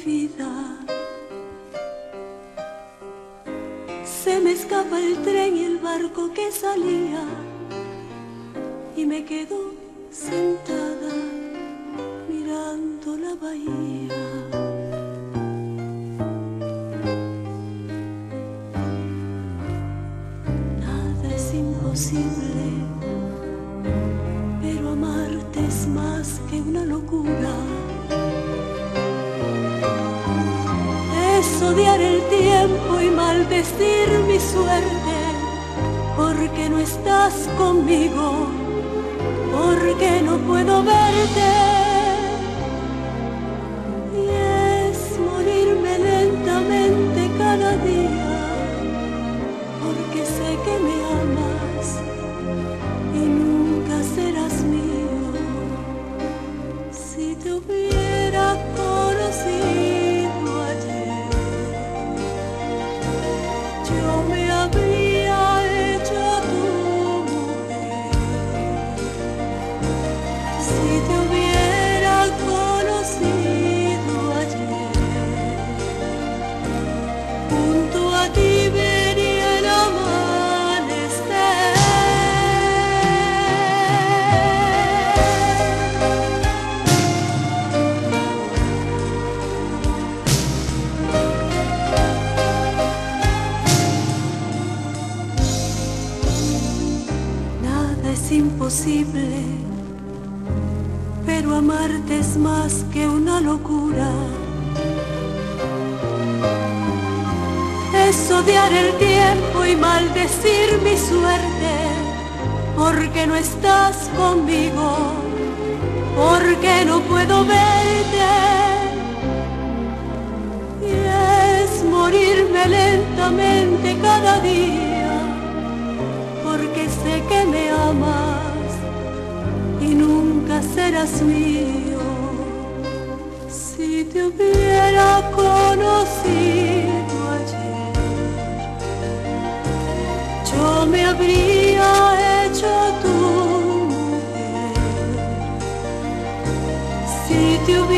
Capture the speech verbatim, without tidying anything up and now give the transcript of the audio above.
vida. Se me escapa el tren y el barco que salía, y me quedo sentada mirando la bahía. Nada es imposible, pero amarte es más que una locura. Es odiar el tiempo y maldecir mi suerte, porque no estás conmigo, porque no puedo verte. Y es morirme lentamente cada día, porque sé que me amas y nunca serás mío. Si te hubiera conocido ayer, yo me habría hecho tu mujer. Si te hubiera conocido ayer, junto a ti vería el amanecer. Nada es imposible, pero amarte es más que una locura. Es odiar el tiempo y maldecir mi suerte, porque no estás conmigo, porque no puedo verte. Y es morirme lentamente cada día, porque sé que me amas y nunca serás mío. Si te hubiera conocido ayer, yo me habría hecho tu mujer. Si te hubiera